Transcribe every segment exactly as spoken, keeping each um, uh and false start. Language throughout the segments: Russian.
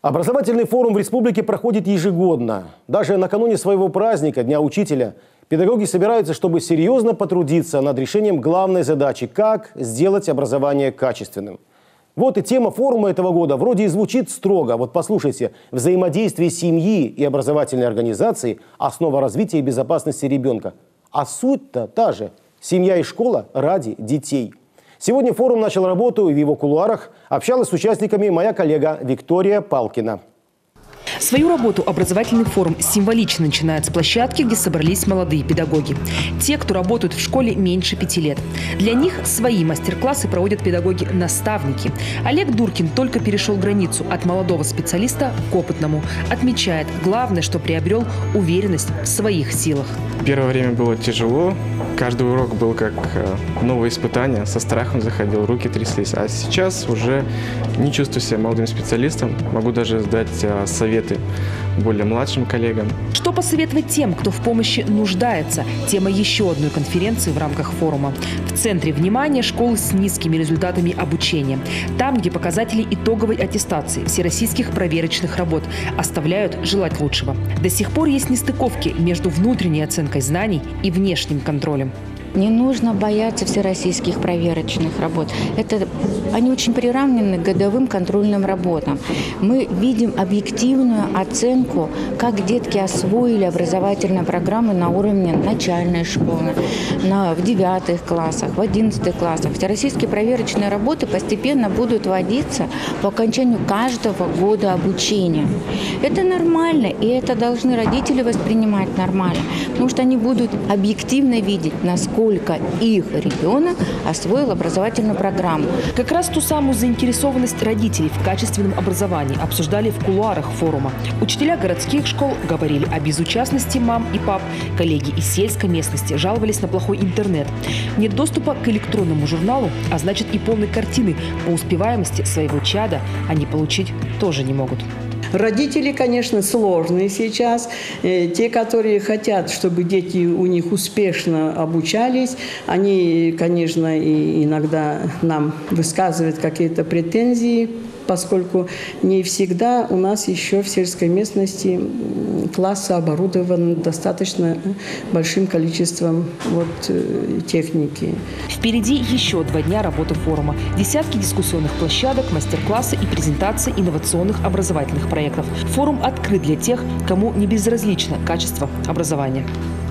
Образовательный форум в республике проходит ежегодно. Даже накануне своего праздника, Дня учителя, педагоги собираются, чтобы серьезно потрудиться над решением главной задачи – как сделать образование качественным. Вот и тема форума этого года вроде и звучит строго. Вот послушайте, взаимодействие семьи и образовательной организации – основа развития и безопасности ребенка. А суть-то та же – семья и школа ради детей. Сегодня форум начал работу, и в его кулуарах общалась с участниками моя коллега Виктория Палкина. Свою работу образовательный форум символично начинает с площадки, где собрались молодые педагоги. Те, кто работают в школе меньше пяти лет. Для них свои мастер-классы проводят педагоги-наставники. Олег Дуркин только перешел границу от молодого специалиста к опытному. Отмечает, главное, что приобрел уверенность в своих силах. Первое время было тяжело. Каждый урок был как новое испытание. Со страхом заходил, руки тряслись. А сейчас уже не чувствую себя молодым специалистом. Могу даже дать советы более младшим коллегам. Что посоветовать тем, кто в помощи нуждается? Тема еще одной конференции в рамках форума. В центре внимания школы с низкими результатами обучения. Там, где показатели итоговой аттестации всероссийских проверочных работ оставляют желать лучшего. До сих пор есть нестыковки между внутренней оценкой знаний и внешним контролем. Не нужно бояться всероссийских проверочных работ. Это, они очень приравнены к годовым контрольным работам. Мы видим объективную оценку, как детки освоили образовательные программы на уровне начальной школы, на, в девятых классах, в одиннадцатых классах. Всероссийские проверочные работы постепенно будут вводиться по окончанию каждого года обучения. Это нормально, и это должны родители воспринимать нормально, потому что они будут объективно видеть, насколько сколько их ребенок освоил образовательную программу. Как раз ту самую заинтересованность родителей в качественном образовании обсуждали в кулуарах форума. Учителя городских школ говорили о безучастности мам и пап. Коллеги из сельской местности жаловались на плохой интернет. Нет доступа к электронному журналу, а значит и полной картины по успеваемости своего чада они получить тоже не могут. Родители, конечно, сложные сейчас. Те, которые хотят, чтобы дети у них успешно обучались, они, конечно, и иногда нам высказывают какие-то претензии, поскольку не всегда у нас еще в сельской местности классы оборудованы достаточно большим количеством вот, техники. Впереди еще два дня работы форума. Десятки дискуссионных площадок, мастер-классы и презентации инновационных образовательных проектов. Форум открыт для тех, кому не безразлично качество образования.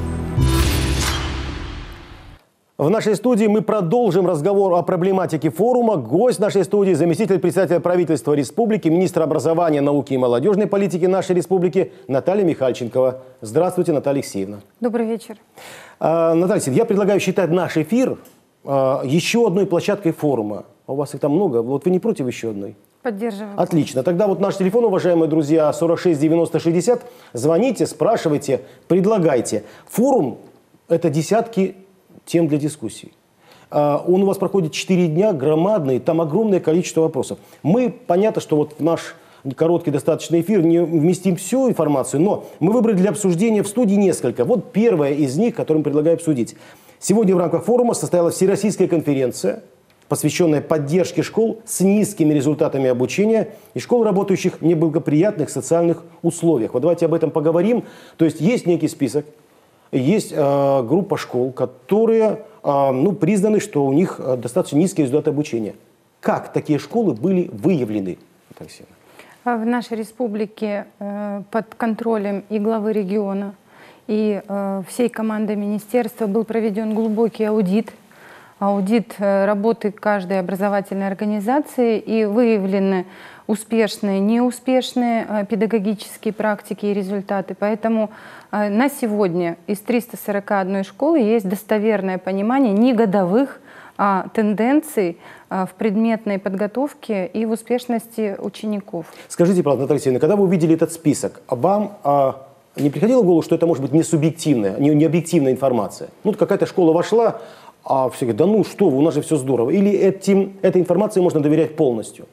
В нашей студии мы продолжим разговор о проблематике форума. Гость нашей студии – заместитель председателя правительства республики, министр образования, науки и молодежной политики нашей республики Наталья Михальченкова. Здравствуйте, Наталья Алексеевна. Добрый вечер. А, Наталья Алексеевна, я предлагаю считать наш эфир а, еще одной площадкой форума. У вас их там много. Вот вы не против еще одной? Поддерживаю. Отлично. Тогда вот наш телефон, уважаемые друзья, сорок шесть девяносто шестьдесят. Звоните, спрашивайте, предлагайте. Форум – это десятки тем для дискуссий. Он у вас проходит четыре дня, громадный, там огромное количество вопросов. Мы, понятно, что вот в наш короткий достаточно эфир не вместим всю информацию, но мы выбрали для обсуждения в студии несколько. Вот первая из них, которую мы предлагаем обсудить. Сегодня в рамках форума состоялась Всероссийская конференция, посвященная поддержке школ с низкими результатами обучения и школ, работающих в неблагоприятных социальных условиях. Вот давайте об этом поговорим. То есть есть некий список. Есть э, группа школ, которые э, ну, признаны, что у них э, достаточно низкий результат обучения. Как такие школы были выявлены? В нашей республике э, под контролем и главы региона, и э, всей команды министерства был проведен глубокий аудит. Аудит э, работы каждой образовательной организации, и выявлены успешные, неуспешные э, педагогические практики и результаты. Поэтому э, на сегодня из триста сорока одной школы есть достоверное понимание не годовых, а тенденций э, в предметной подготовке и в успешности учеников. Скажите, пожалуйста, Наталья Алексеевна, когда вы увидели этот список, вам э, не приходило в голову, что это может быть не субъективная, не, не объективная информация? Ну, какая-то школа вошла, а все говорят, да ну что вы, у нас же все здорово. Или этим, этой информации можно доверять полностью?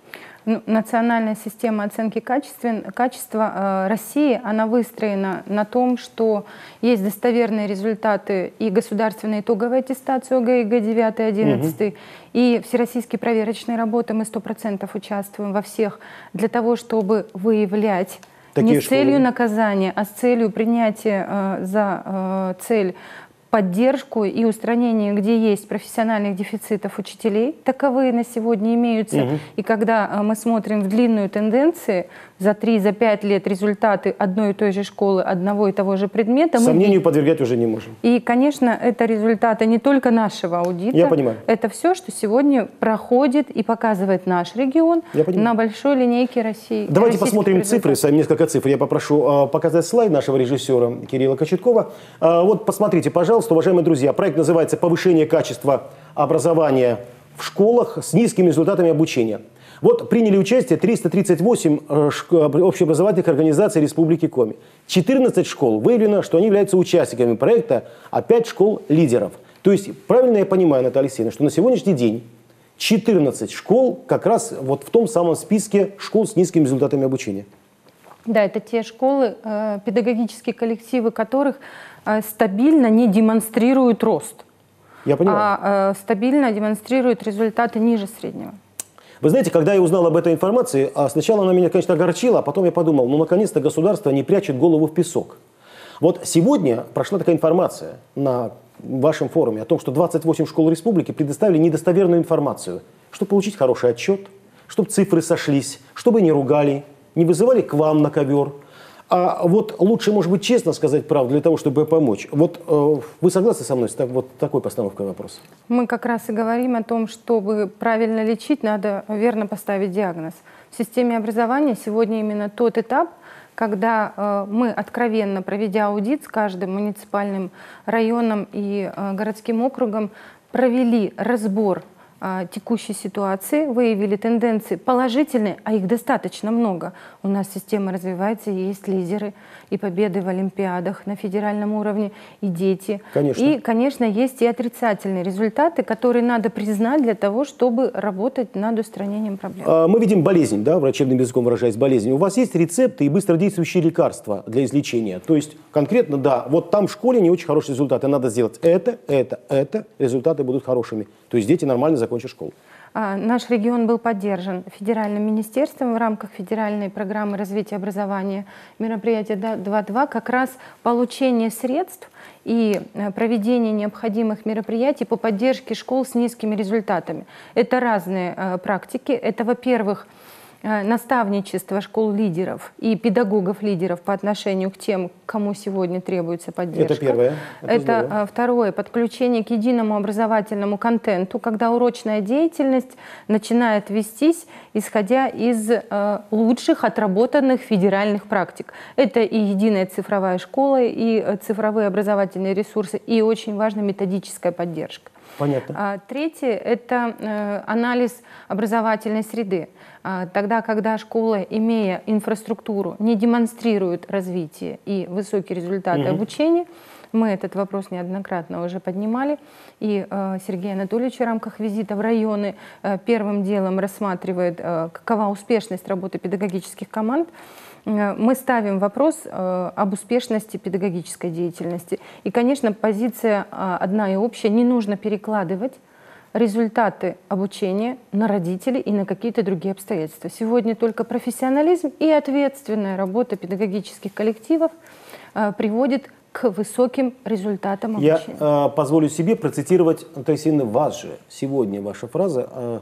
Ну, национальная система оценки качества, качества э, России, она выстроена на том, что есть достоверные результаты и государственной итоговой аттестации ОГЭ, ЕГЭ девять, одиннадцать, угу. и всероссийские проверочные работы. Мы сто процентов участвуем во всех для того, чтобы выявлять Такие не с целью школы. наказания, а с целью принятия э, за э, цель поддержку и устранение, где есть профессиональных дефицитов учителей. Таковые на сегодня имеются. Угу. И когда мы смотрим в длинную тенденцию, за три, за пять лет результаты одной и той же школы, одного и того же предмета... Сомнению мы... подвергать уже не можем. И, конечно, это результаты не только нашего аудита. Я понимаю. Это все, что сегодня проходит и показывает наш регион на большой линейке России. Давайте посмотрим цифры, сами несколько цифр. Я попрошу показать слайд нашего режиссера Кирилла Кочеткова. Вот посмотрите, пожалуйста, уважаемые друзья, проект называется «Повышение качества образования в школах с низкими результатами обучения». Вот приняли участие триста тридцать восемь общеобразовательных организаций Республики Коми. четырнадцать школ выявлено, что они являются участниками проекта, а пять школ – лидеров. То есть, правильно я понимаю, Наталья Алексеевна, что на сегодняшний день четырнадцать школ как раз вот в том самом списке школ с низкими результатами обучения. Да, это те школы, педагогические коллективы которых стабильно не демонстрируют рост, я понимаю. а стабильно демонстрируют результаты ниже среднего. Вы знаете, когда я узнал об этой информации, сначала она меня, конечно, огорчила, а потом я подумал, ну, наконец-то государство не прячет голову в песок. Вот сегодня прошла такая информация на вашем форуме о том, что двадцать восемь школ республики предоставили недостоверную информацию, чтобы получить хороший отчет, чтобы цифры сошлись, чтобы не ругали, не вызывали к вам на ковер. А вот лучше, может быть, честно сказать правду для того, чтобы помочь. Вот э, вы согласны со мной с так, вот такой постановкой вопроса? Мы как раз и говорим о том, чтобы правильно лечить, надо верно поставить диагноз. В системе образования сегодня именно тот этап, когда э, мы, откровенно проведя аудит с каждым муниципальным районом и э, городским округом, провели разбор текущей ситуации, выявили тенденции положительные, а их достаточно много. У нас система развивается, есть лидеры и победы в олимпиадах на федеральном уровне, и дети. Конечно. И, конечно, есть и отрицательные результаты, которые надо признать для того, чтобы работать над устранением проблем. Мы видим болезнь, да, врачебным языком выражаясь, болезнь. У вас есть рецепты и быстродействующие лекарства для излечения? То есть конкретно, да, вот там в школе не очень хорошие результаты, надо сделать это, это, это, результаты будут хорошими. То есть дети нормально закончат школу. А, наш регион был поддержан федеральным министерством в рамках федеральной программы развития образования. Мероприятие два два как раз получение средств и проведение необходимых мероприятий по поддержке школ с низкими результатами. Это разные э, практики. Это, во-первых, наставничество школ-лидеров и педагогов-лидеров по отношению к тем, кому сегодня требуется поддержка. Это первое. Это, Это второе. Подключение к единому образовательному контенту, когда урочная деятельность начинает вестись, исходя из э, лучших отработанных федеральных практик. Это и единая цифровая школа, и цифровые образовательные ресурсы, и очень важна методическая поддержка. Понятно. А, третье – это э, анализ образовательной среды. А, тогда, когда школа, имея инфраструктуру, не демонстрирует развитие и высокие результаты угу. обучения, мы этот вопрос неоднократно уже поднимали, и э, Сергей Анатольевич в рамках визита в районы э, первым делом рассматривает, э, какова успешность работы педагогических команд. Мы ставим вопрос э, об успешности педагогической деятельности. И, конечно, позиция э, одна и общая. Не нужно перекладывать результаты обучения на родителей и на какие-то другие обстоятельства. Сегодня только профессионализм и ответственная работа педагогических коллективов э, приводит к высоким результатам обучения. Я э, позволю себе процитировать, Наталья Алексеевна, вас же. Сегодня ваша фраза э,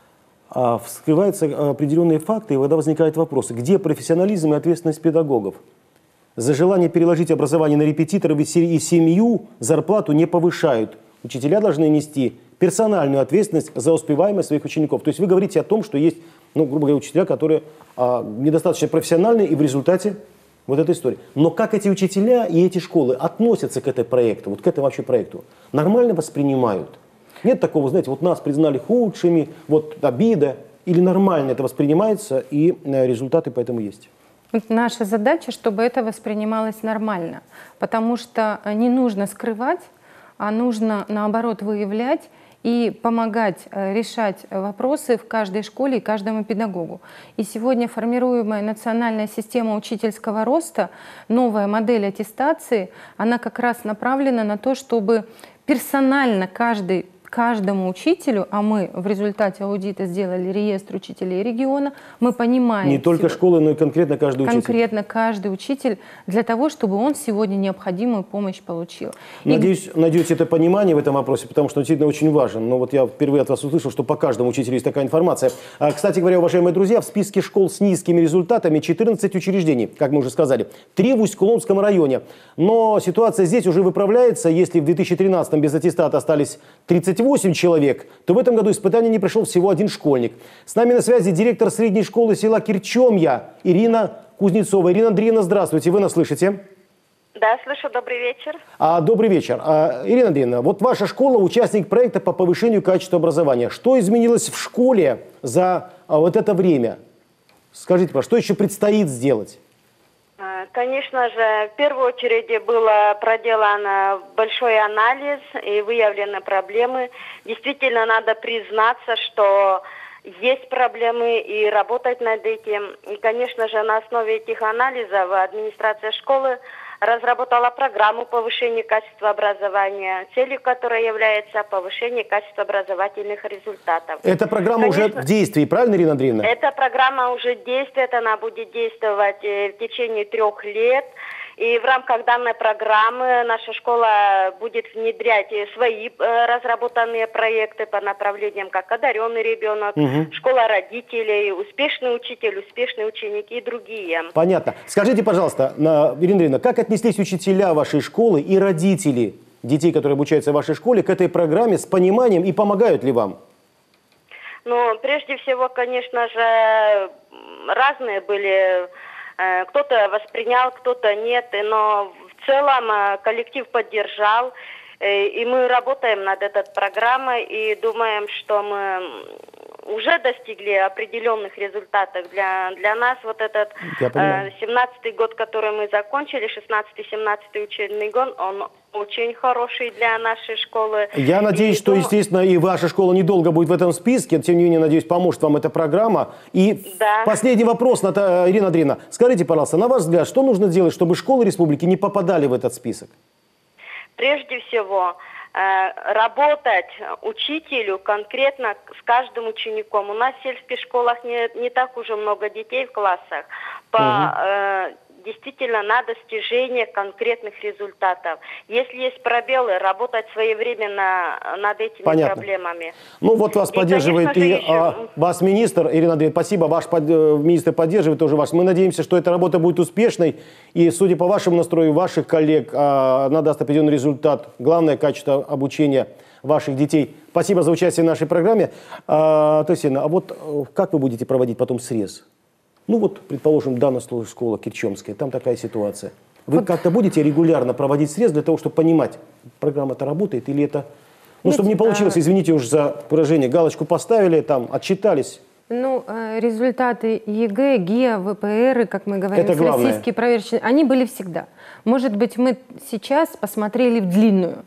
э, вскрываются определенные факты, и когда возникают вопросы, где профессионализм и ответственность педагогов? За желание переложить образование на репетиторов и семью зарплату не повышают. Учителя должны нести персональную ответственность за успеваемость своих учеников. То есть вы говорите о том, что есть, ну, грубо говоря, учителя, которые а, недостаточно профессиональны, и в результате вот этой истории. Но как эти учителя и эти школы относятся к этому проекту, вот к этому вообще проекту? Нормально воспринимают? Нет такого, знаете, вот нас признали худшими, вот обида, или нормально это воспринимается, и результаты поэтому есть? Наша задача, чтобы это воспринималось нормально, потому что не нужно скрывать, а нужно, наоборот, выявлять и помогать решать вопросы в каждой школе и каждому педагогу. И сегодня формируемая национальная система учительского роста, новая модель аттестации, она как раз направлена на то, чтобы персонально каждый каждому учителю, а мы в результате аудита сделали реестр учителей региона, мы понимаем... Не только школы, но и конкретно каждый учитель. Конкретно каждый учитель для того, чтобы он сегодня необходимую помощь получил. Надеюсь, и... надеюсь, это понимание в этом вопросе, потому что он действительно очень важен. Но вот я впервые от вас услышал, что по каждому учителю есть такая информация. А, кстати говоря, уважаемые друзья, в списке школ с низкими результатами четырнадцать учреждений, как мы уже сказали, три в Усть-Куломском районе. Но ситуация здесь уже выправляется. Если в две тысячи тринадцатом без аттестата остались тридцать восемь человек, то в этом году испытание не прошел всего один школьник. С нами на связи директор средней школы села Кирчомья Ирина Кузнецова. Ирина Андреевна, здравствуйте, вы нас слышите? Да, слышу, добрый вечер. А, добрый вечер. А, Ирина Андреевна, вот ваша школа участник проекта по повышению качества образования. Что изменилось в школе за а, вот это время? Скажите, пожалуйста, что еще предстоит сделать? Конечно же, в первую очередь было проделан большой анализ и выявлены проблемы. Действительно, надо признаться, что есть проблемы и работать над этим. И, конечно же, на основе этих анализов администрация школы разработала программу повышения качества образования, целью которой является повышение качества образовательных результатов. Эта программа Конечно, уже в действии, правильно, Ирина Андреевна? Эта программа уже действует, она будет действовать в течение трех лет. И в рамках данной программы наша школа будет внедрять свои разработанные проекты по направлениям, как одаренный ребенок, угу. школа родителей, успешный учитель, успешный ученик и другие. Понятно. Скажите, пожалуйста, Ирина Андреевна, как отнеслись учителя вашей школы и родители детей, которые обучаются в вашей школе, к этой программе с пониманием и помогают ли вам? Ну, прежде всего, конечно же, разные были... Кто-то воспринял, кто-то нет, но в целом коллектив поддержал. И мы работаем над этой программой и думаем, что мы уже достигли определенных результатов. Для, для нас вот этот семнадцатый год, который мы закончили, шестнадцатый-семнадцатый учебный год, он очень хороший для нашей школы. Я надеюсь, и, что, ну, естественно, и ваша школа недолго будет в этом списке. Тем не менее, надеюсь, поможет вам эта программа. И да. последний вопрос, Ирина Андреевна. Скажите, пожалуйста, на ваш взгляд, что нужно делать, чтобы школы республики не попадали в этот список? Прежде всего, э, работать учителю конкретно с каждым учеником. У нас в сельских школах не, не так уже много детей в классах. По, угу. э, действительно, на достижение конкретных результатов. Если есть пробелы, работать своевременно над этими Понятно. проблемами. Ну вот вас и, поддерживает конечно, и еще... а, вас министр, Ирина Андреевна, спасибо, ваш под, министр поддерживает тоже вас. Мы надеемся, что эта работа будет успешной. И, судя по вашему настрою, ваших коллег, а, она даст определенный результат. Главное, качество обучения ваших детей. Спасибо за участие в нашей программе. А, то есть, а вот как вы будете проводить потом срез? Ну вот, предположим, данная школа Кирчомская, там такая ситуация. Вы вот. как-то будете регулярно проводить срез для того, чтобы понимать, программа-то работает или это... Ну, чтобы не получилось, извините уж за выражение, галочку поставили, там, отчитались. Ну, результаты ЕГЭ, ГИА, ВПР, как мы говорим, российские проверочные, они были всегда. Может быть, мы сейчас посмотрели в длинную,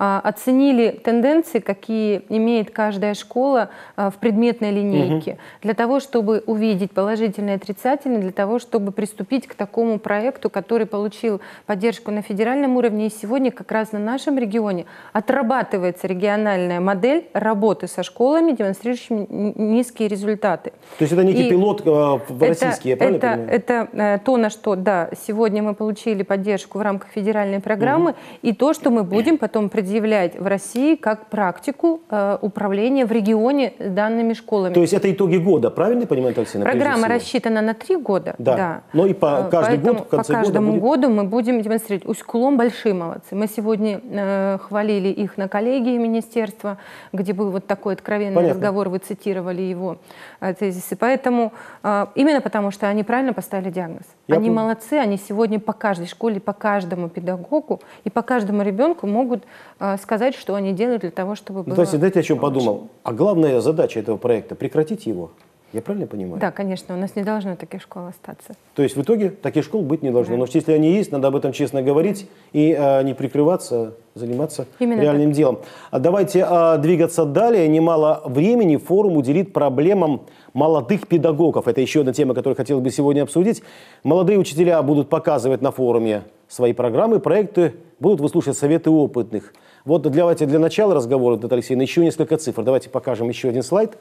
оценили тенденции, какие имеет каждая школа в предметной линейке, угу. для того, чтобы увидеть положительные и отрицательные, для того, чтобы приступить к такому проекту, который получил поддержку на федеральном уровне. И сегодня как раз на нашем регионе отрабатывается региональная модель работы со школами, демонстрирующими низкие результаты. То есть это некий и пилот э, российский, я правильно это, понимаю? Это э, то, на что, да, сегодня мы получили поддержку в рамках федеральной программы, угу. и то, что мы будем потом предъявлять в России как практику э, управления в регионе данными школами. То есть это итоги года, правильно я понимаю, Алексей? Программа рассчитана на три года. Да. да. Но и по каждый Поэтому год, в конце по каждому года будет... году мы будем демонстрировать. Усть-Кулом большие молодцы. Мы сегодня э, хвалили их на коллегии министерства, где был вот такой откровенный Понятно. разговор, вы цитировали его э, тезисы. Поэтому э, именно потому, что они правильно поставили диагноз. Я они помню. молодцы, они сегодня по каждой школе, по каждому педагогу и по каждому ребенку могут э, сказать, что они делают для того, чтобы было... Ну, то есть, знаете, о чем подумал? А главная задача этого проекта — прекратить его. Я правильно понимаю? Да, конечно, у нас не должно таких школ остаться. То есть в итоге таких школ быть не должно. Да. Но если они есть, надо об этом честно говорить и а, не прикрываться, заниматься Именно реальным так. делом. А давайте а, двигаться далее. Немало времени форум уделит проблемам молодых педагогов. Это еще одна тема, которую хотелось бы сегодня обсудить. Молодые учителя будут показывать на форуме свои программы, проекты, будут выслушивать советы опытных. Вот давайте для начала разговора, Наталья Алексеевна, еще несколько цифр. Давайте покажем еще один слайд.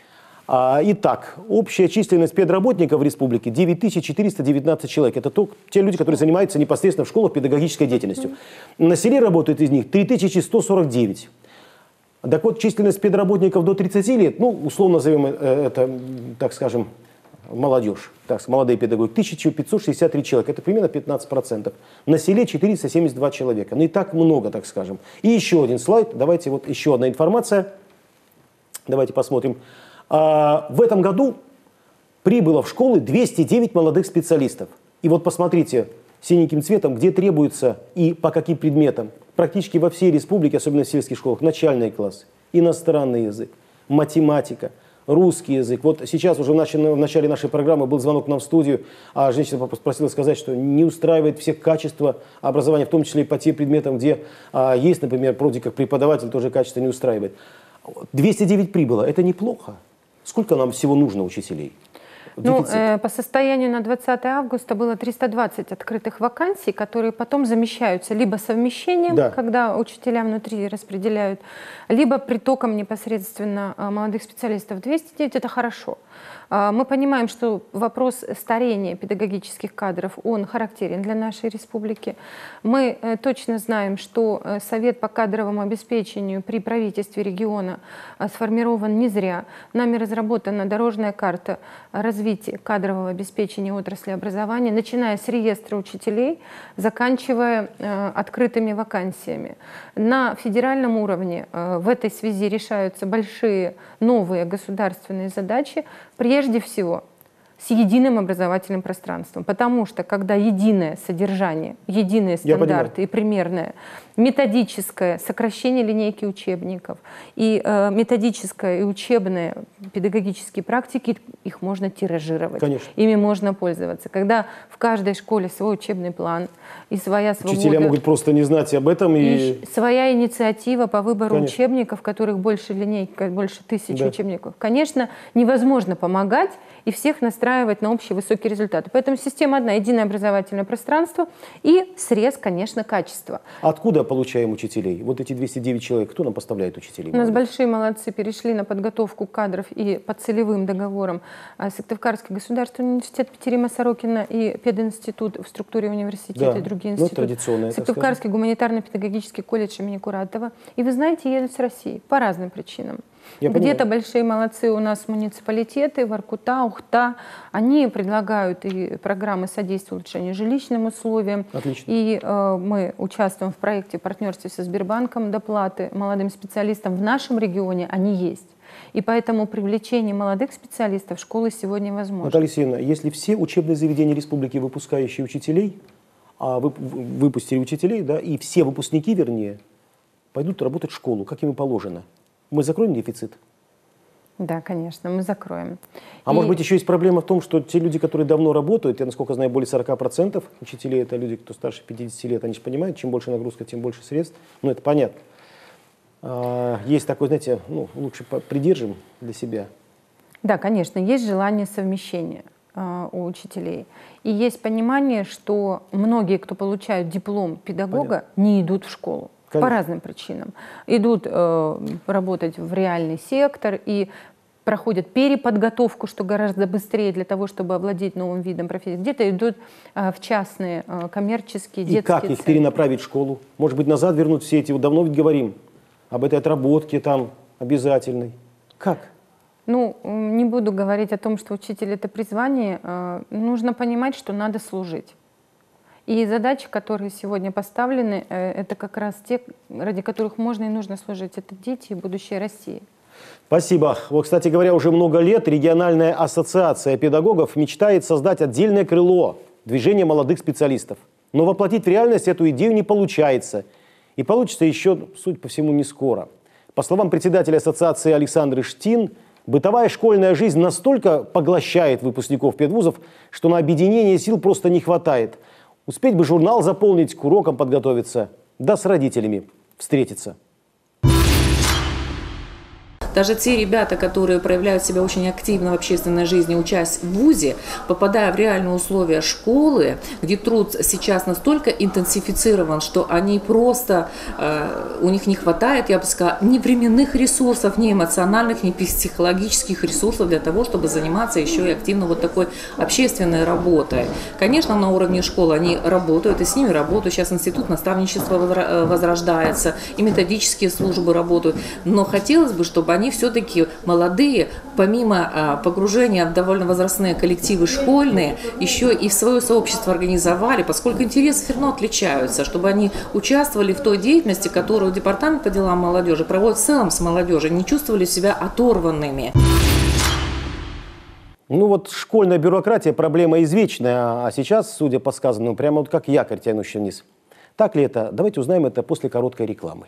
Итак, общая численность педработников в республике девять тысяч четыреста девятнадцать человек. Это то, те люди, которые занимаются непосредственно в школах педагогической деятельностью. На селе работает из них три тысячи сто сорок девять. Так вот, численность педработников до тридцати лет, ну, условно назовем это, так скажем, молодежь, так, молодые педагоги, тысяча пятьсот шестьдесят три человека. Это примерно пятнадцать процентов. На селе четыреста семьдесят два человека. Ну, и так много, так скажем. И еще один слайд. Давайте, вот еще одна информация. Давайте посмотрим. В этом году прибыло в школы двести девять молодых специалистов. И вот посмотрите синеньким цветом, где требуется и по каким предметам. Практически во всей республике, особенно в сельских школах, начальные классы, иностранный язык, математика, русский язык. Вот сейчас уже в начале нашей программы был звонок к нам в студию, а женщина попросила сказать, что не устраивает все качества образования, в том числе и по тем предметам, где а, есть, например, вроде как преподаватель, тоже качество не устраивает. двести девять прибыло, это неплохо. Сколько нам всего нужно учителей? Ну, э, по состоянию на двадцатое августа было триста двадцать открытых вакансий, которые потом замещаются либо совмещением, да, когда учителя внутри распределяют, либо притоком непосредственно молодых специалистов. двести девять – это хорошо. Мы понимаем, что вопрос старения педагогических кадров, он характерен для нашей республики. Мы точно знаем, что Совет по кадровому обеспечению при правительстве региона сформирован не зря. Нами разработана дорожная карта развития кадрового обеспечения отрасли образования, начиная с реестра учителей, заканчивая открытыми вакансиями. На федеральном уровне в этой связи решаются большие новые государственные задачи, прежде всего с единым образовательным пространством. Потому что когда единое содержание, единые стандарты и примерное, методическое сокращение линейки учебников и э, методическое и учебные педагогические практики, их можно тиражировать. Конечно. Ими можно пользоваться. Когда в каждой школе свой учебный план и своя свобода. Учителя могут просто не знать об этом. И, и своя инициатива по выбору Конечно. учебников, в которых больше линейка, больше тысячи да. учебников. Конечно, невозможно помогать и всех настраивать на общий высокий результат. Поэтому система одна, единое образовательное пространство и срез, конечно, качества. Откуда получаем учителей? Вот эти двести девять человек, кто нам поставляет учителей? У нас большие молодцы перешли на подготовку кадров и по целевым договорам. Сыктывкарский государственный университет Петерима Сорокина и пединститут в структуре университета, да. и другие ну, институты. Сыктывкарский гуманитарно-педагогический колледж имени Куратова. И вы знаете, едут с России по разным причинам. Где-то большие молодцы у нас муниципалитеты, Воркута, Ухта. Они предлагают и программы содействия улучшению жилищным условиям. Отлично. И э, мы участвуем в проекте партнерства со Сбербанком доплаты молодым специалистам в нашем регионе. Они есть. И поэтому привлечение молодых специалистов в школы сегодня возможно. Наталья Алексеевна, если все учебные заведения республики, выпускающие учителей, а вы, выпустили учителей, да, и все выпускники, вернее, пойдут работать в школу, как им и положено, мы закроем дефицит? Да, конечно, мы закроем. А и... может быть, еще есть проблема в том, что те люди, которые давно работают, я, насколько знаю, более сорока процентов учителей, это люди, кто старше пятидесяти лет, они же понимают, чем больше нагрузка, тем больше средств. Ну, это понятно. А, есть такой, знаете, ну, лучше придержим для себя. Да, конечно, есть желание совмещения э, у учителей. И есть понимание, что многие, кто получают диплом педагога, понятно, не идут в школу. Конечно. По разным причинам. Идут э, работать в реальный сектор и проходят переподготовку, что гораздо быстрее для того, чтобы овладеть новым видом профессии. Где-то идут э, в частные э, коммерческие детские И как их центры. перенаправить в школу? Может быть, назад вернуть все эти, вот давно ведь говорим об этой отработке там обязательной. Как? Ну, не буду говорить о том, что учитель — это призвание. Э, нужно понимать, что надо служить. И задачи, которые сегодня поставлены, это как раз те, ради которых можно и нужно служить. Это дети и будущее России. Спасибо. Вот, кстати говоря, уже много лет региональная ассоциация педагогов мечтает создать отдельное крыло движения молодых специалистов. Но воплотить в реальность эту идею не получается. И получится еще, судя по всему, не скоро. По словам председателя ассоциации Александры Штин, Бытовая школьная жизнь настолько поглощает выпускников педвузов, что на объединение сил просто не хватает. Успеть бы журнал заполнить, к урокам подготовиться, да с родителями встретиться. Даже те ребята, которые проявляют себя очень активно в общественной жизни, учась в вузе, попадая в реальные условия школы, где труд сейчас настолько интенсифицирован, что они просто, э, у них не хватает, я бы сказала, ни временных ресурсов, ни эмоциональных, ни психологических ресурсов для того, чтобы заниматься еще и активно вот такой общественной работой. Конечно, на уровне школы они работают, и с ними работают. Сейчас институт наставничества возрождается, и методические службы работают. Но хотелось бы, чтобы они все-таки молодые, помимо а, погружения в довольно возрастные коллективы школьные, еще и в свое сообщество организовали, поскольку интересы все равно отличаются, чтобы они участвовали в той деятельности, которую Департамент по делам молодежи проводит в целом с молодежью, не чувствовали себя оторванными. Ну вот школьная бюрократия – проблема извечная, а сейчас, судя по сказанному, прямо вот как якорь, тянущий вниз. Так ли это? Давайте узнаем это после короткой рекламы.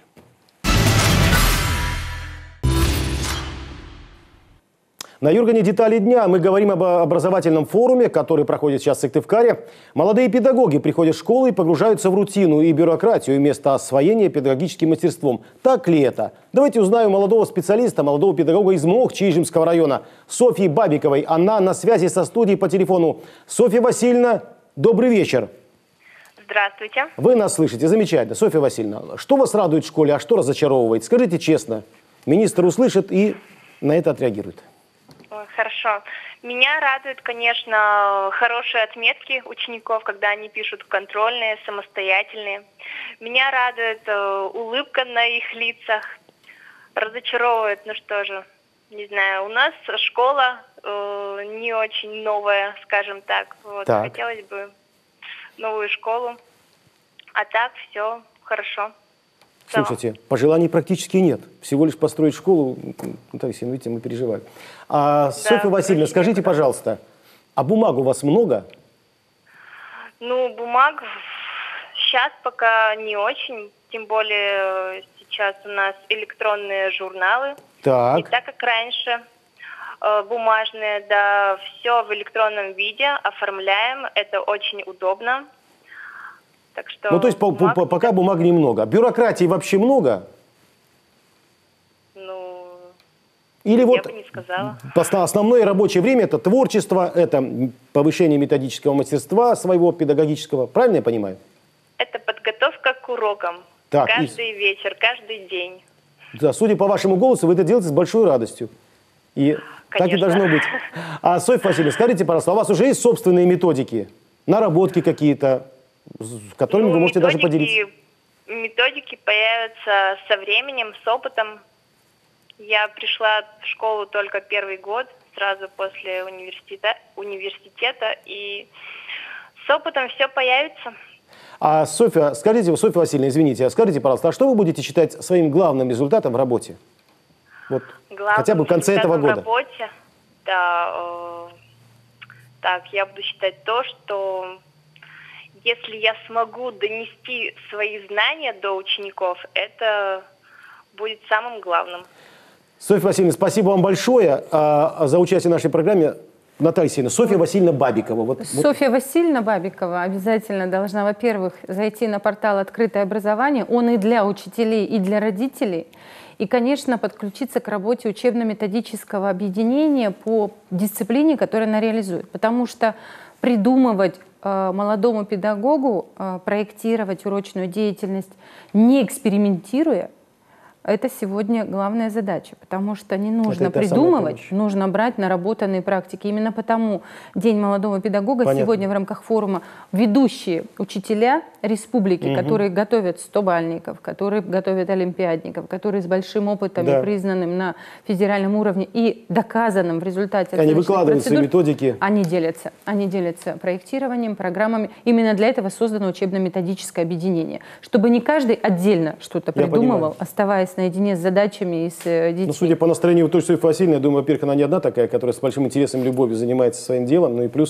На Юргане «Детали дня» мы говорим об образовательном форуме, который проходит сейчас в Сыктывкаре. Молодые педагоги приходят в школу и погружаются в рутину и бюрократию вместо освоения педагогическим мастерством. Так ли это? Давайте узнаем молодого специалиста, молодого педагога из Мохчи Ижемского района Софьи Бабиковой. Она на связи со студией по телефону. Софья Васильевна, добрый вечер. Здравствуйте. Вы нас слышите. Замечательно. Софья Васильевна, что вас радует в школе, а что разочаровывает? Скажите честно. Министр услышит и на это отреагирует. Хорошо. Меня радует, конечно, хорошие отметки учеников, когда они пишут контрольные, самостоятельные. Меня радует э, улыбка на их лицах. Разочаровывает, ну что же, не знаю, у нас школа э, не очень новая, скажем так. Вот, так. Хотелось бы новую школу, а так все хорошо. Слушайте, пожеланий практически нет. Всего лишь построить школу, Наталья Алексеевна, видите, мы переживаем. А, да, Софья Васильевна, скажите, пожалуйста, а бумаг у вас много? Ну, бумаг сейчас пока не очень, тем более сейчас у нас электронные журналы. Так. Не так, как раньше, бумажные, да, все в электронном виде оформляем, это очень удобно. Так что ну, то есть бумаг... по, по, пока бумаг немного. Бюрократии вообще много? Ну, или я вот бы не сказала. Основное рабочее время – это творчество, это повышение методического мастерства своего педагогического. Правильно я понимаю? Это подготовка к урокам. Так, каждый и... вечер, каждый день. Да, судя по вашему голосу, вы это делаете с большой радостью. И конечно. Так и должно быть. А, Софья Васильевна, скажите, пожалуйста, у вас уже есть собственные методики, наработки какие-то, с которыми ну, вы можете методики, даже поделиться? Методики появятся со временем, с опытом. Я пришла в школу только первый год, сразу после университета, университета и с опытом все появится. А Софья, скажите, Софья Васильевна, извините, скажите, пожалуйста, а что вы будете считать своим главным результатом в работе? Вот, хотя бы в конце этого года. В работе, да, э, так, я буду считать то, что если я смогу донести свои знания до учеников, это будет самым главным. Софья Васильевна, спасибо вам большое а, за участие в нашей программе. Наталья Алексеевна, Софья Васильевна Бабикова. Вот, Софья вот. Васильевна Бабикова обязательно должна, во-первых, зайти на портал «Открытое образование». Он и для учителей, и для родителей. И, конечно, подключиться к работе учебно-методического объединения по дисциплине, которую она реализует. Потому что придумывать э, молодому педагогу, э, проектировать урочную деятельность, не экспериментируя, это сегодня главная задача, потому что не нужно это придумывать, нужно брать наработанные практики. Именно потому День молодого педагога Понятно. Сегодня в рамках форума ведущие учителя республики, угу. которые готовят стобальников, которые готовят олимпиадников, которые с большим опытом да. и признанным на федеральном уровне и доказанным в результате они выкладывают свои методики. Они делятся, они делятся проектированием, программами. Именно для этого создано учебно-методическое объединение, чтобы не каждый отдельно что-то придумывал, оставаясь наедине с задачами и с детьми. Ну, судя по настроению той Софьи Васильевны, я думаю, во-первых, она не одна такая, которая с большим интересом и любовью занимается своим делом, ну и плюс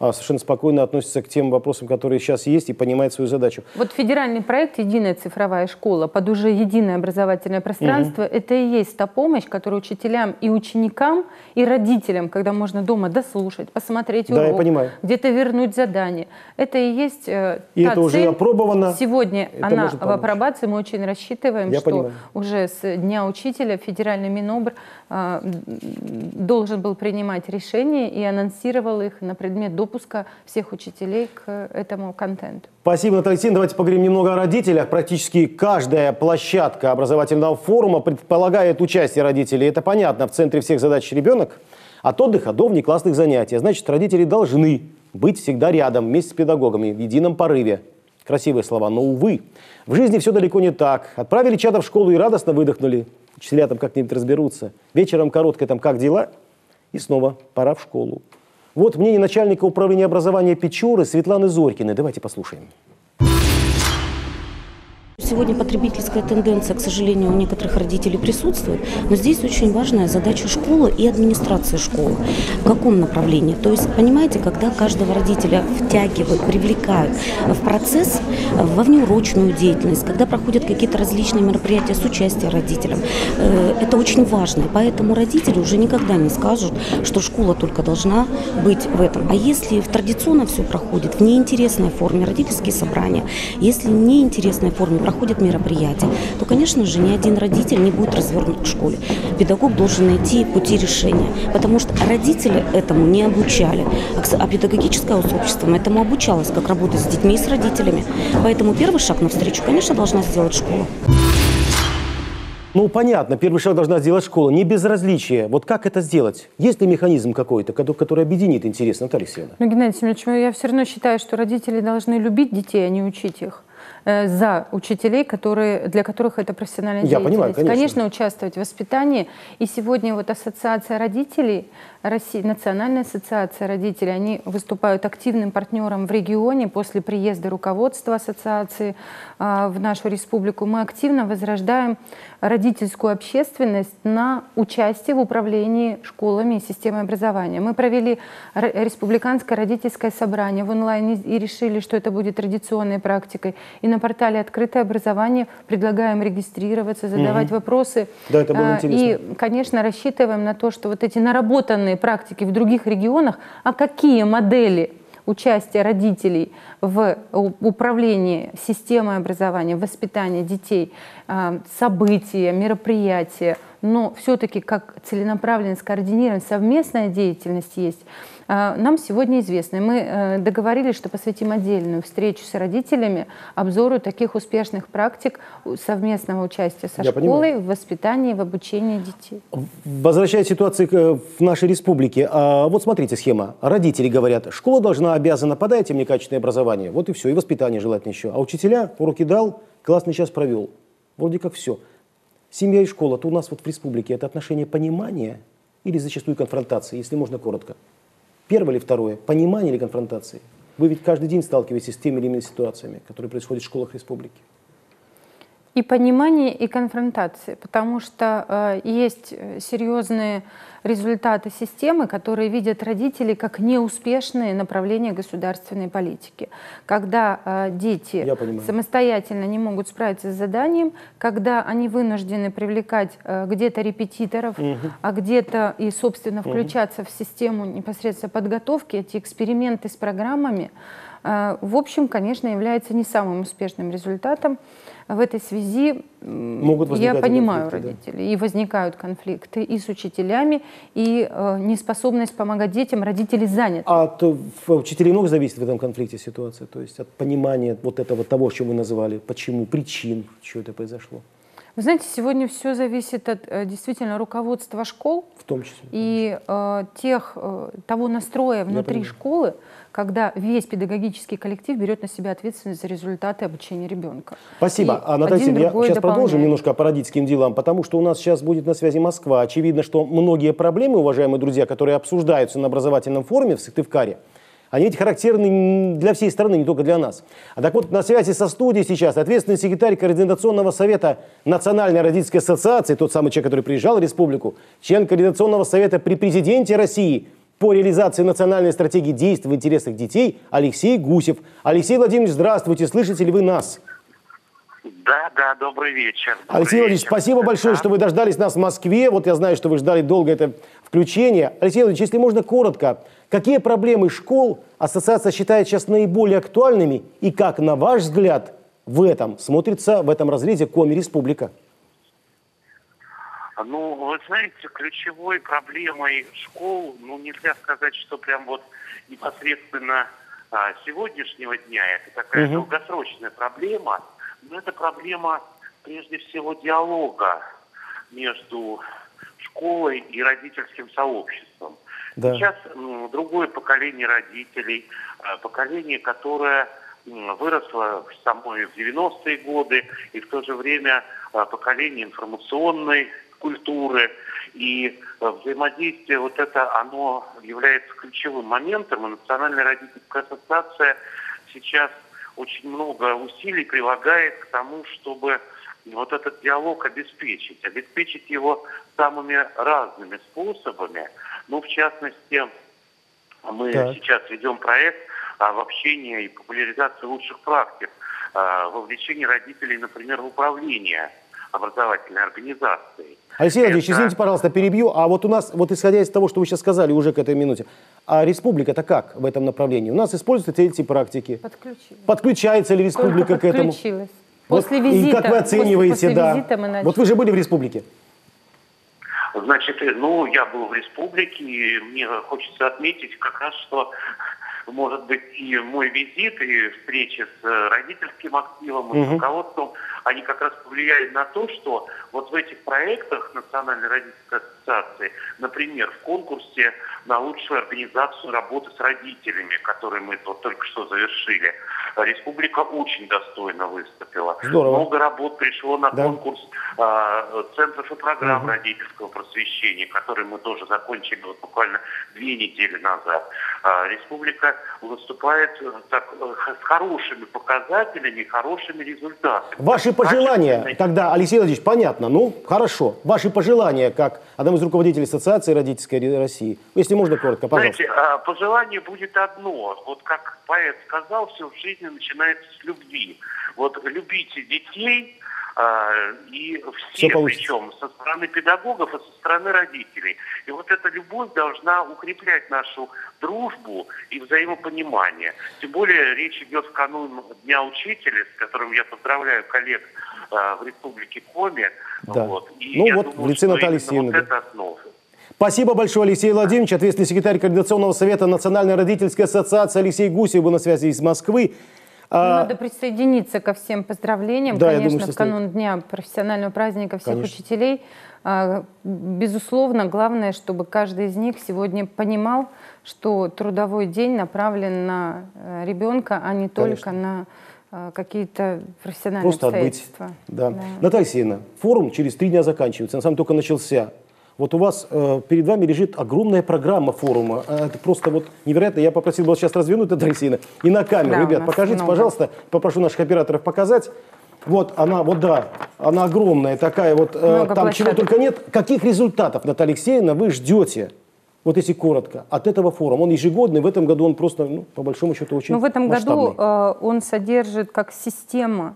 совершенно спокойно относится к тем вопросам, которые сейчас есть, и понимает свою задачу. Вот федеральный проект «Единая цифровая школа» под уже единое образовательное пространство, угу. это и есть та помощь, которая учителям и ученикам, и родителям, когда можно дома дослушать, посмотреть да, урок, где-то вернуть задание. Это и есть э, и та это уже цель. опробовано. Сегодня она в апробации, мы очень рассчитываем, Я что понимаю. уже с Дня учителя федеральный Минобр э, должен был принимать решения и анонсировал их на предмет допуска всех учителей к этому контенту. Спасибо, Наталья Алексеевна. Давайте поговорим немного о родителях. Практически каждая площадка образовательного форума предполагает участие родителей. Это понятно, в центре всех задач ребенок. От отдыха до внеклассных занятий. Значит, родители должны быть всегда рядом, вместе с педагогами, в едином порыве. Красивые слова, но, увы, в жизни все далеко не так. Отправили чада в школу и радостно выдохнули. Учителя там как-нибудь разберутся. Вечером короткое там «как дела?» и снова пора в школу. Вот мнение начальника управления образования Печоры Светланы Зорькиной. Давайте послушаем. Сегодня потребительская тенденция, к сожалению, у некоторых родителей присутствует, но здесь очень важная задача школы и администрации школы. В каком направлении? То есть, понимаете, когда каждого родителя втягивают, привлекают в процесс, во внеурочную деятельность, когда проходят какие-то различные мероприятия с участием родителей, это очень важно. Поэтому родители уже никогда не скажут, что школа только должна быть в этом. А если в традиционно все проходит в неинтересной форме, родительские собрания, если в неинтересной форме проходят мероприятия, то, конечно же, ни один родитель не будет развернут к школе. Педагог должен найти пути решения, потому что родители этому не обучали, а педагогическое сообщество этому обучалось, как работать с детьми и с родителями. Поэтому первый шаг навстречу, конечно, должна сделать школа. Ну, понятно, первый шаг должна сделать школа. Не безразличие. Вот как это сделать? Есть ли механизм какой-то, который объединит интерес, Наталья Алексеевна? Ну, Геннадий Семенович, я все равно считаю, что родители должны любить детей, а не учить их. За учителей, которые, для которых это профессиональная Я деятельность. Понимаю, конечно. конечно, участвовать в воспитании. И сегодня вот ассоциация родителей, Россия, Национальная ассоциация родителей, они выступают активным партнером в регионе. После приезда руководства ассоциации э, в нашу республику мы активно возрождаем родительскую общественность на участие в управлении школами и системой образования. Мы провели республиканское родительское собрание в онлайне и решили, что это будет традиционной практикой. И на портале «Открытое образование» предлагаем регистрироваться, задавать угу. вопросы. Да, это было интересно. И, конечно, рассчитываем на то, что вот эти наработанные практики в других регионах, а какие модели участия родителей в управлении системой образования, воспитания детей, события, мероприятия, но все-таки как целенаправленная, скоординированная совместная деятельность есть, нам сегодня известно. Мы договорились, что посвятим отдельную встречу с родителями обзору таких успешных практик совместного участия со Я школой понимаю. в воспитании, в обучении детей. Возвращаясь к ситуации в нашей республике, вот смотрите схема. Родители говорят, школа должна, обязана, подайте мне качественное образование. Вот и все, и воспитание желательно еще. А учителя уроки дал, классный час провел. Вроде как все. Семья и школа, то у нас вот в республике это отношение понимания или зачастую конфронтации, если можно коротко. Первое или второе? Понимание или конфронтации? Вы ведь каждый день сталкиваетесь с теми или иными ситуациями, которые происходят в школах республики. И понимание, и конфронтация, потому что э, есть серьезные результаты системы, которые видят родители как неуспешные направления государственной политики. Когда э, дети самостоятельно не могут справиться с заданием, когда они вынуждены привлекать э, где-то репетиторов, угу. а где-то и, собственно, включаться угу. в систему непосредственно подготовки, эти эксперименты с программами, э, в общем, конечно, является не самым успешным результатом. В этой связи Могут я понимаю родителей, да. И возникают конфликты и с учителями, и э, неспособность помогать детям, родители заняты. А от учителей много зависит в этом конфликте ситуация? То есть от понимания вот этого того, что мы назвали, почему, причин, что это произошло? Вы знаете, сегодня все зависит от действительно руководства школ. В том числе. И э, тех, э, того настроя внутри школы, когда весь педагогический коллектив берет на себя ответственность за результаты обучения ребенка. Спасибо. А, Наталья Алексеевна, я сейчас продолжим немножко по родительским делам, потому что у нас сейчас будет на связи Москва. Очевидно, что многие проблемы, уважаемые друзья, которые обсуждаются на образовательном форуме в Сыктывкаре, они ведь характерны для всей страны, не только для нас. А так вот, на связи со студией сейчас ответственный секретарь Координационного совета Национальной родительской ассоциации, тот самый человек, который приезжал в республику, член Координационного совета при президенте России по реализации национальной стратегии действий в интересах детей Алексей Гусев. Алексей Владимирович, здравствуйте, слышите ли вы нас? Да, да, добрый вечер. Добрый Алексей Владимирович, вечер. спасибо большое, Да. что вы дождались нас в Москве. Вот я знаю, что вы ждали долго это включение. Алексей Владимирович, если можно коротко, какие проблемы школ ассоциация считает сейчас наиболее актуальными и как, на ваш взгляд, в этом смотрится, в этом разрезе Коми Республика? Ну, вы знаете, ключевой проблемой школ, ну, нельзя сказать, что прям вот непосредственно а, сегодняшнего дня, это такая Угу. долгосрочная проблема, но это проблема, прежде всего, диалога между школой и родительским сообществом. Да. Сейчас м, другое поколение родителей, а, поколение, которое м, выросло в самой в девяностые годы, и в то же время а, поколение информационной культуры, и э, взаимодействие вот это, оно является ключевым моментом, и Национальная родительская ассоциация сейчас очень много усилий прилагает к тому, чтобы вот этот диалог обеспечить, обеспечить его самыми разными способами. Ну, в частности, мы Так. сейчас ведем проект обобщения и популяризации лучших практик, э, вовлечения родителей, например, в управление образовательной организацией. Алексей Владимирович, Это- извините, пожалуйста, перебью. А вот у нас, вот исходя из того, что вы сейчас сказали уже к этой минуте, а республика-то как в этом направлении? У нас используются эти практики? Подключилась. Подключается ли республика Только к этому? подключилась. Вот, После визита, и как вы оцениваете, после, после да? визита мы начали. Вот вы же были в республике? Значит, ну, я был в республике, и мне хочется отметить как раз, что, может быть, и мой визит, и встречи с э, родительским активом, и с Мгм. руководством, они как раз повлияли на то, что вот в этих проектах Национальной родительской ассоциации, например, в конкурсе на лучшую организацию работы с родителями, который мы вот только что завершили, республика очень достойно выступила. Здорово. Много работ пришло на Да. конкурс а, центров и программ Мгм. родительского просвещения, который мы тоже закончили вот буквально две недели назад. А, республика выступает э, так, э, х- с хорошими показателями, хорошими результатами. Ваши пожелания, Качественной- тогда, Алексей Владимирович, понятно, ну, хорошо. Ваши пожелания, как одному из руководителей Ассоциации родительской России. Если можно коротко, пожалуйста. Знаете, а, пожелание будет одно. Вот как поэт сказал, все в жизни начинается с любви. Вот любите детей, а, и Всё все, получится. причем со стороны педагогов и со стороны родителей. И вот эта любовь должна укреплять нашу дружбу и взаимопонимание. Тем более речь идет в канун Дня учителя, с которым я поздравляю коллег а, в Республике Коми. Да. Вот. И Ну я вот, думаю, в лице что Натальи именно Сиевны, вот да. это основа. Спасибо большое, Алексей Владимирович. Ответственный секретарь Координационного совета Национальной родительской ассоциации Алексей Гусев был на связи из Москвы. А, Надо присоединиться ко всем поздравлениям, Да, я конечно, думаю, что в канун Дня профессионального праздника всех Конечно. учителей. А, Безусловно, главное, чтобы каждый из них сегодня понимал, что трудовой день направлен на э, ребенка, а не только Конечно. на э, какие-то профессиональные Просто отбыть. обстоятельства. Да. Да. Наталья Сергеевна, форум через три дня заканчивается, на самом деле только начался. Вот у вас э, перед вами лежит огромная программа форума. Э, Это просто вот невероятно. Я попросил бы вас сейчас развернуть, Наталья Сергеевна, и на камеру. Да, у Ребят, нас покажите, много. пожалуйста. Попрошу наших операторов показать. Вот она, вот да, она огромная такая вот. э, Много там чего площадок. только нет. Каких результатов, Наталья Алексеевна, вы ждете? Вот если коротко, от этого форума. Он ежегодный, в этом году он просто, ну, по большому счету, очень Но в этом масштабный. году э, он содержит как система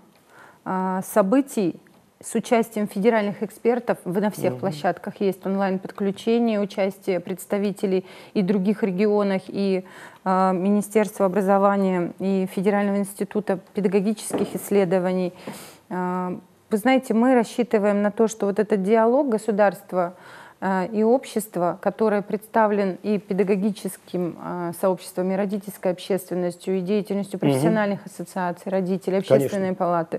э, событий с участием федеральных экспертов. В- На всех площадках есть онлайн-подключение, участие представителей и других регионах, и э, Министерства образования, и Федерального института педагогических исследований. Э, Вы знаете, мы рассчитываем на то, что вот этот диалог государства э, и общества, который представлен и педагогическим э, сообществом, и родительской общественностью, и деятельностью профессиональных ассоциаций родителей, общественной палаты,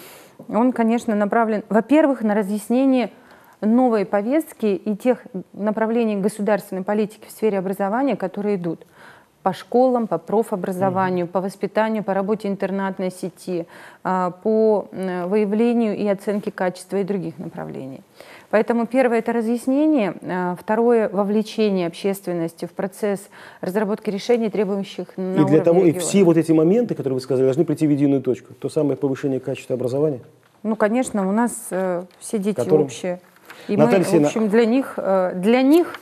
он, конечно, направлен, во-первых, на разъяснение новой повестки и тех направлений государственной политики в сфере образования, которые идут по школам, по профобразованию, по воспитанию, по работе интернатной сети, а, по м, выявлению и оценке качества и других направлений. Поэтому первое – это разъяснение, а, второе – вовлечение общественности в процесс разработки решений, требующих на И для уровне того, и региона. все вот эти моменты, которые вы сказали, должны прийти в единую точку. То самое повышение качества образования. Ну, конечно, у нас э, все дети Которым? общие. И Наталья мы, в Алексеевна, общем, для них, э, для них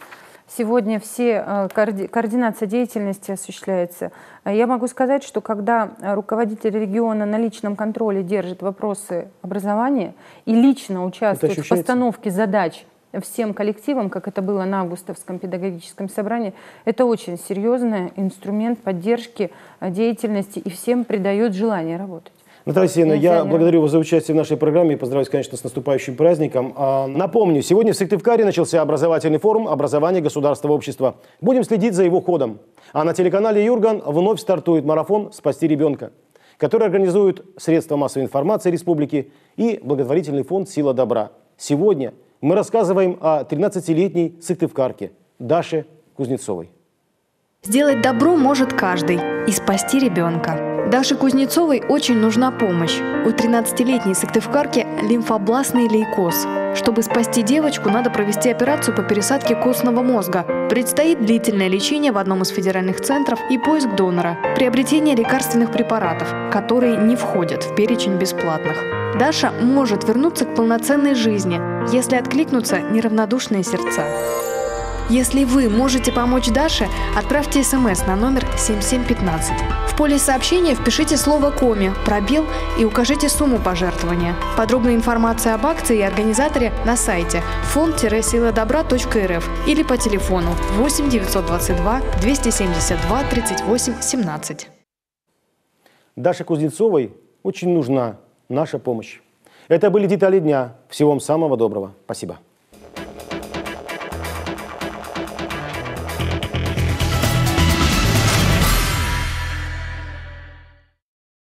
Сегодня все коорди... координация деятельности осуществляется. Я могу сказать, что когда руководитель региона на личном контроле держит вопросы образования и лично участвует в постановке задач всем коллективам, как это было на августовском педагогическом собрании, это очень серьезный инструмент поддержки деятельности и всем придает желание работать. Наталья Алексеевна, я благодарю вас за участие в нашей программе и поздравляю, конечно, с наступающим праздником. А, напомню, сегодня в Сыктывкаре начался образовательный форум «Образование, государство, общество». Будем следить за его ходом. А на телеканале «Юрган» вновь стартует марафон «Спасти ребенка», который организуют средства массовой информации республики и благотворительный фонд «Сила добра». Сегодня мы рассказываем о тринадцатилетней сыктывкарке Даше Кузнецовой. Сделать добро может каждый и спасти ребенка. Даше Кузнецовой очень нужна помощь. У тринадцатилетней сыктывкарки лимфобластный лейкоз. Чтобы спасти девочку, надо провести операцию по пересадке костного мозга. Предстоит длительное лечение в одном из федеральных центров и поиск донора. Приобретение лекарственных препаратов, которые не входят в перечень бесплатных. Даша может вернуться к полноценной жизни, если откликнутся неравнодушные сердца. Если вы можете помочь Даше, отправьте смс на номер семь семь пятнадцать. В поле сообщения впишите слово «Коми», пробел и укажите сумму пожертвования. Подробная информация об акции и организаторе на сайте фонд сила добра точка эр эф или по телефону восемь девятьсот двадцать два двести семьдесят два тридцать восемь семнадцать. Даше Кузнецовой очень нужна наша помощь. Это были детали дня. Всего вам самого доброго. Спасибо.